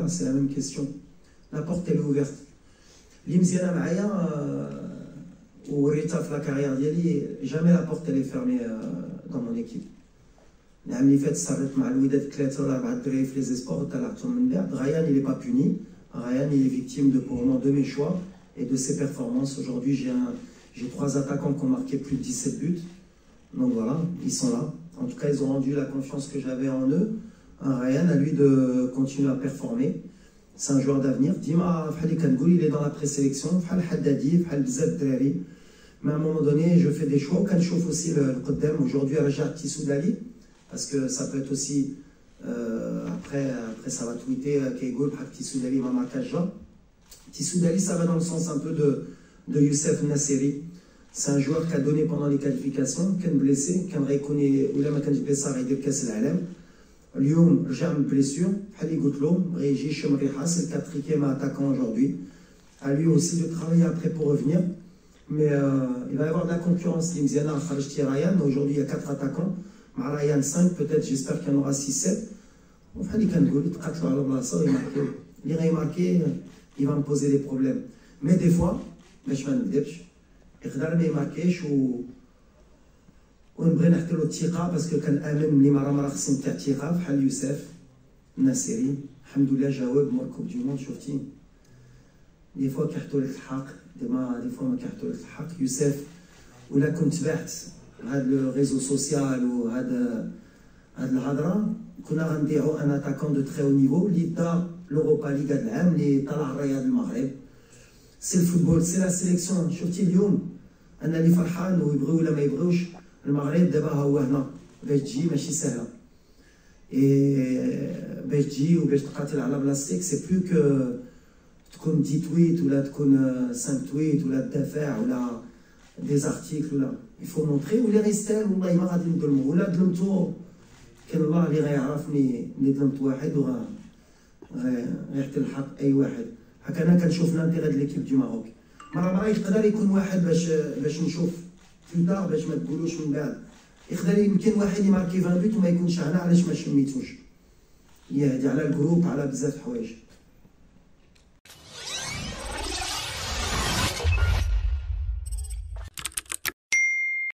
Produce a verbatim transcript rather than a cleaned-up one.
voilà, c'est la même question. La porte elle est ouverte. Li mziana معايا وريتها في لا كارير ديالي jamais la porte elle est fermée dans mon équipe. العام اللي فات استعرضت مع الوداد ثلاثة ولا أربعة دراري في لي زيسبور وطلعتهم من بعد. Ryan il est pas puni. Ryan il est victime de pour moi de mes choix et de ses performances. Aujourd'hui j'ai un j'ai trois attaquants qui ont marqué plus de dix-sept buts. Donc voilà, ils sont là. En tout cas, ils ont rendu la confiance que j'avais en eux. Un Ryan, à lui de continuer à performer. C'est un joueur d'avenir. Dima, il est dans la présélection. Mais à un moment donné, je fais des choix. Quand je chauffe aussi le Qaddam, aujourd'hui, à la Tissoudali, parce que ça peut être aussi. Euh, après, après, ça va tweeter Keigol, Tissoudali, Mamakaja. Tissoudali, ça va dans le sens un peu de, de Youssef Nasseri. C'est un joueur qui a donné pendant les qualifications, qui est blessé, qui a reconnu, ou là, quand il blessé, il a cassé l'Alem. اليوم رجع من blessure, بحال اللي قلت له غيجي يشم ريحه. C'est le quatrième attaquant aujourd'hui. À lui aussi de travailler après pour revenir. Mais euh, il va y avoir de la concurrence. Limziana, Kharjti, Ryan. Aujourd'hui, il y a quatre attaquants. مع Ryan cinq, peut-être, j'espère qu'il y en aura six sept. بحال اللي كنقول يتقاتلوا على بلاصه ويماركيو. اللي غيماركي il va me poser des problèmes. Mais des fois, باش ما نكذبش يقدر ما يماركيش و ونبغي نعطي له الثقه باسكو كنامن ملي مرة مرة خصني نتاع الثقه بحال يوسف الناصري. الحمد لله جاوب مور كوب دو موند. شفتي دي فوا كيحطوا لك الحق، ديما دي فوا ما كيحطوا لك الحق. يوسف ولا كنت تبعت هاد لو ريزو سوسيال وهاد هاد الهضره كنا غنبيعو ان اتاكون دو تري او نيفو اللي دا لوروبا ليغ هاد العام اللي طلع الرياض المغرب. سي الفوتبول سي لا سيليكسيون. شفتي اليوم انا اللي فرحان ويبغيو ولا ما يبغيوش المغرب دابا ها هو هنا باش تجي ماشي سهله. اي باش تجي وباش تقاتل على بلاصتك سي بلو كو تكون دي تويت ولا تكون خمسة تويت ولا تدافع ولا دي زارتيكل ولا يفو مونطري ولي غيستاهل. والله ما غادي نظلمو ولا ظلمتو كان الله اللي غيعرفني ملي ظلمت واحد وغا غيحتل الحق اي واحد. هكا انا كنشوف لانتيغي د ليكيب دو ماروك. مره مره يقدر يكون واحد باش باش نشوف بلوطار باش ما تقولوش من بعد. يقدر يمكن واحد يماركي عشرين بيت وما يكونش هنا علاش ما شميتوش. هي هادي على الجروب على بزاف حوايج.